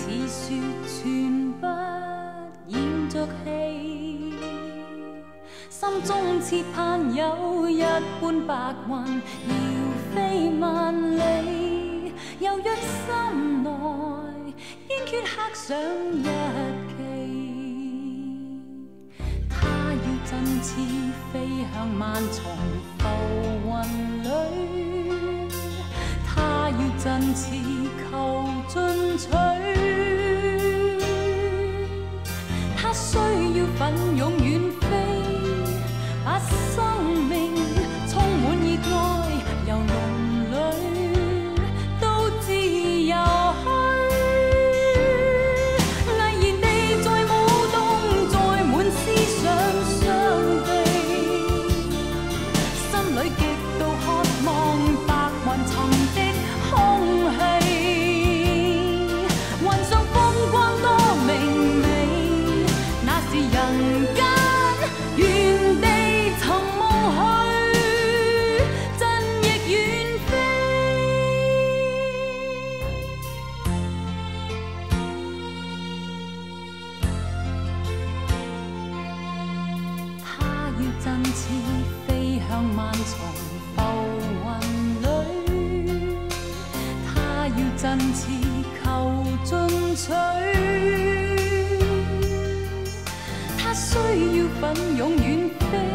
似说全不演着戏，心中切盼有一般白云遥飞万里，又约心内堅決刻上日期。他要振翅飛向萬重浮雲裏，他要振翅求進取，他需要奮勇遠飛，把生命充滿熱愛，由輪裏到自由去。振翅飛向萬重浮雲裏，他要振翅求進取，他需要奮勇遠飛。